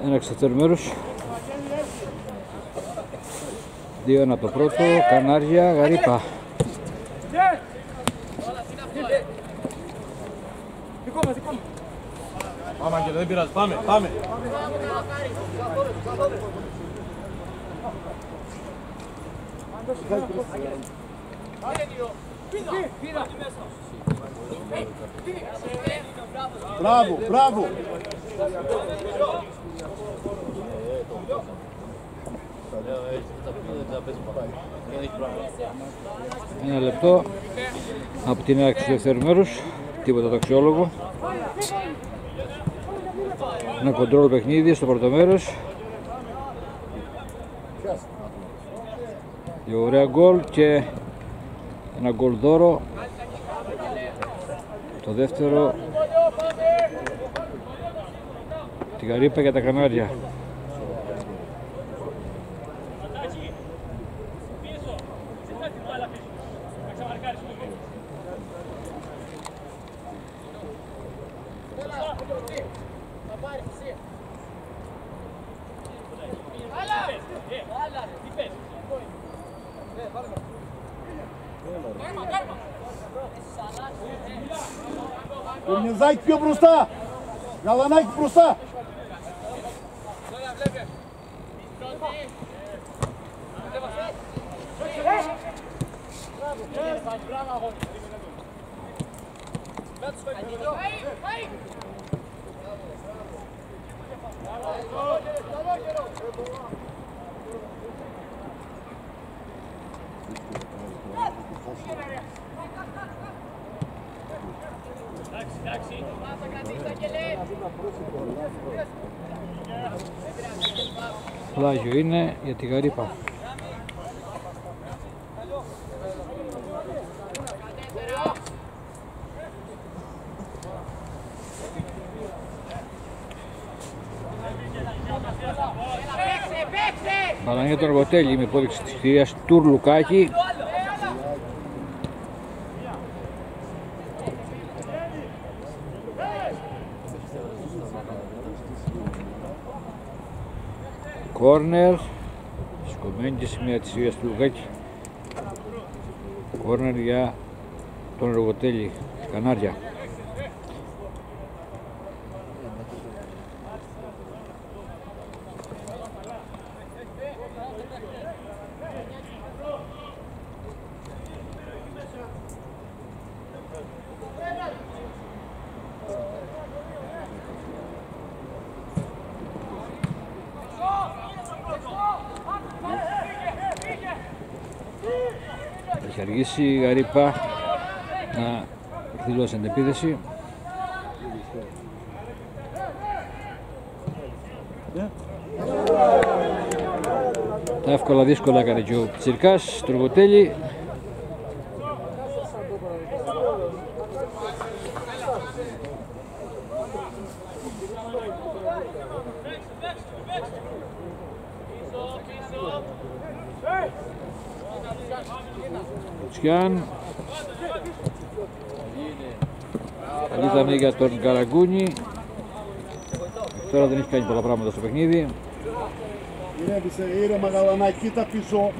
Ένα εξωτερικό μέρος. 2-1 από το πρώτο. Κανάρια, Γαρύπα. Πάμε Άγγελε, δεν πειράζει, πάμε. Μπράβο. Ένα λεπτό από την έναρξη του δεύτερου μέρους. Τίποτα το αξιόλογο. Ένα κοντρόλ παιχνίδι στο πρώτο μέρος. Δύο ωραία γκολ και ένα γκολ δώρο. Το δεύτερο τη Γαρύπα για τα Κανάρια. Το Μιζάκι πιο μπροστά. Γαλανάκι μπροστά. Πλάγιο είναι για τη Γαρύπα. Μπαλανία του Αργοτέλη με υπόδειξη της κυρίας Τουρλουκάκη. Κόρνερ, σκομμένη και σημεία της κυρίας Τουρλουκάκη. Κόρνερ για τον Αργοτέλη, Κανάρια. Έχει αργήσει η Γαρύπα να εκδηλώσει αντεπίθεση. Τα εύκολα δύσκολα έκανε και ο Πιτσιρικάς του Αργοτέλη. Κουτσιάν. Καλή ήταν για τον Καραγκούνι. Τώρα δεν έχει κάνει πολλά πράγματα στο παιχνίδι. Ηρέμησε, ήρεμα Γαλανάκι, κοίτα πίσω.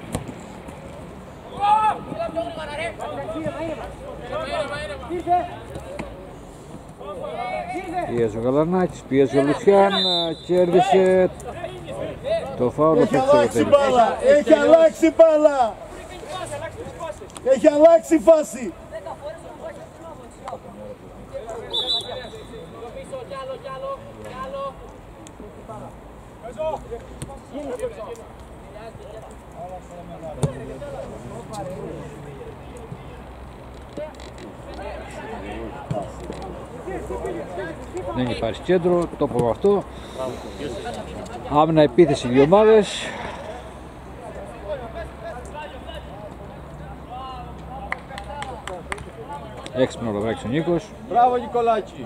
Πιέζει ο Γαλανάκης, πιέζει ο Λουτσιάν, κέρδισε το φάουλ. Έχει αλλάξει μπάλα, έχει αλλάξει μπάλα. Έχει αλλάξει φάση. Δεν υπάρχει κέντρο, το πω αυτό. Άμυνα επίθεση δύο ομάδες. Έξυπνο λαβράκι ο Νίκος. Μπράβο Νικολάκη.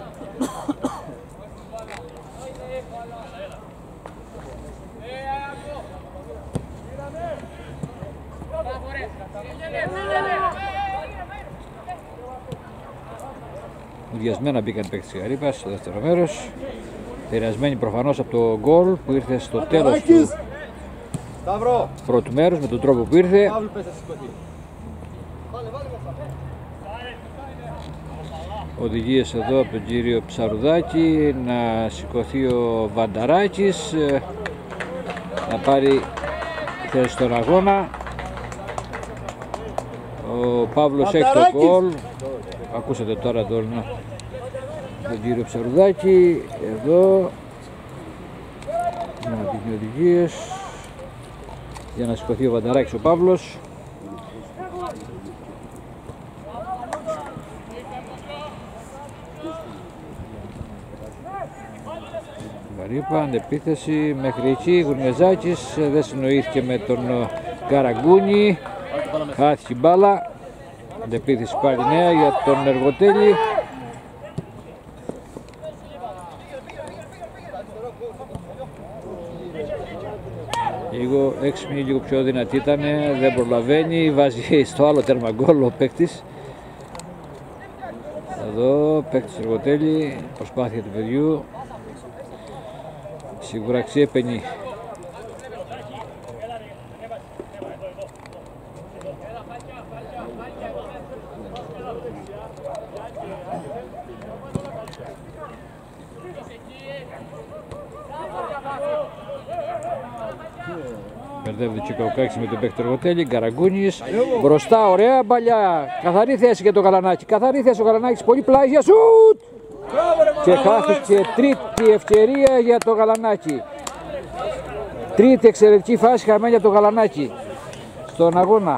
Μουδιασμένα μπήκαν παίκτες της Γαρύπας στο δεύτερο μέρος. Επηρεασμένοι προφανώς από το γκολ που ήρθε στο τέλος του πρώτου μέρους με τον τρόπο που ήρθε. Οδηγίες εδώ από τον κύριο Ψαρουδάκη να σηκωθεί ο Βανταράκης να πάρει θέση στον αγώνα. Ο Παύλος έχει το γκολ. Ακούσατε τώρα τον κύριο Ψαρουδάκη εδώ να δίνει οδηγίες για να σηκωθεί ο Βανταράκης ο Παύλος. Γαρύπα, αντεπίθεση μέχρι εκεί, Γουρνιαζάκης δεν συνοήθηκε με τον Καραγκούνη, χάθηκε η μπάλα, αντεπίθεση πάλι νέα για τον Εργοτέλη. Λίγο έξυπνη, λίγο πιο δυνατή ήταν, δεν προλαβαίνει, βάζει στο άλλο τέρμα γκολ ο παίκτης. Εδώ παίκτης Εργοτέλη, προσπάθεια του παιδιού. Σίγουρα αξιέπαινη. Μπερδεύει ο Καουκάκης με τον παίκτη Εργοτέλη. Καραγκούνης μπροστά, ωραία μπαλιά. Καθαρή θέση για τον Γαλανάκη. Καθαρή θέση ο Γαλανάκης, πολύ πλάι για σουτ. Και χάθηκε τρίτη ευκαιρία για το Γαλανάκη. Τρίτη εξαιρετική φάση χαμένη από το Γαλανάκη στον αγώνα.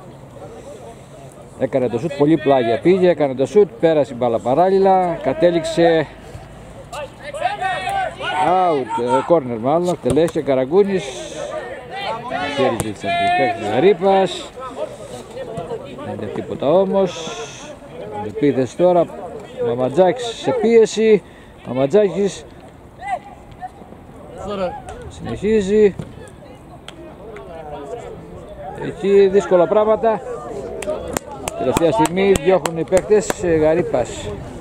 Έκανε το σουτ, πολύ πλάγια πήγε, έκανε το σουτ, πέρασε η μπάλα παράλληλα, κατέληξε out, corner μάλλον, τελέστηκε Καραγκούνης. Χέρι ζήτησε από τον Γαρύπας. Δεν είναι τίποτα όμως. Επίθεση τώρα. Μαματζάκης σε πίεση. Μαματζάκης συνεχίζει. Εκεί δύσκολα πράγματα. Τελευταία στιγμή διώχνουν οι παίκτες. Γαρύπας